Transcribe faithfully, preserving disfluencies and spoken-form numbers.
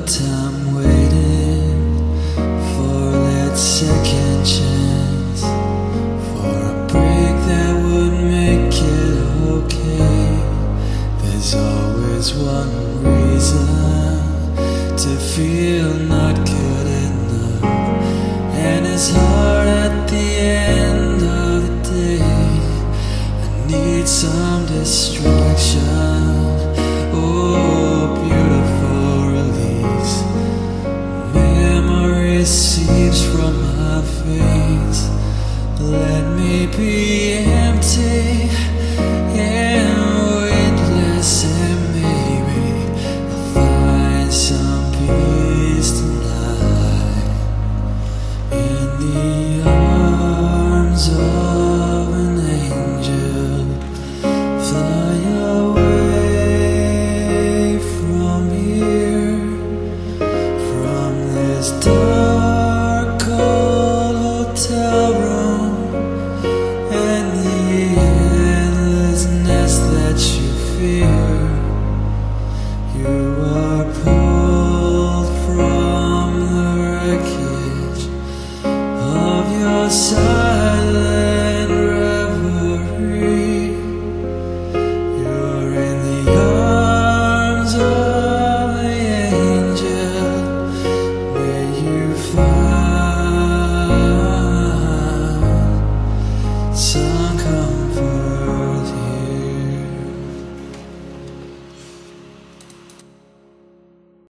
But I'm waiting for that second chance, for a break that would make it okay. There's always one reason to feel not good enough, and it's hard at the end of the day. I need some distraction. Oh, beautiful release. Memory seeps from my veins. Let me be empty and weightless, and maybe I'll find some peace tonight in the arms of an angel. Fly away from here, from this dark